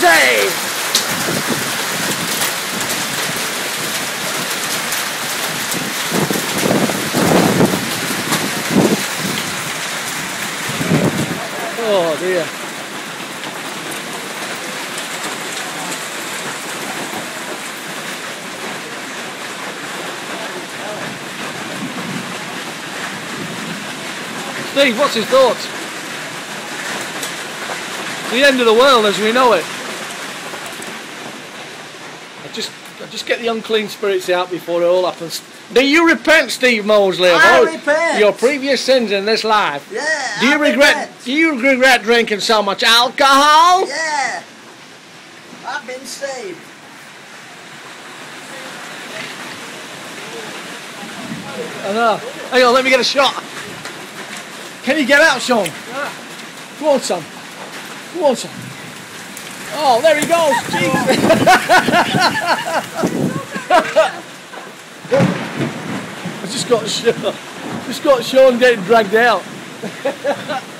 easy! Oh dear. Steve, what's his thoughts? The end of the world as we know it. I just get the unclean spirits out before it all happens. Do you repent, Steve Mosley, I of repent. your previous sins in this life? Yeah. Do you regret? Repent. Do you regret drinking so much alcohol? Yeah. I've been saved. I know. Hang on, let me get a shot. Can you get out, Shaun? Yeah. Go on, son. Go on, son. Oh, there he goes. Jesus. I just got Shaun getting dragged out.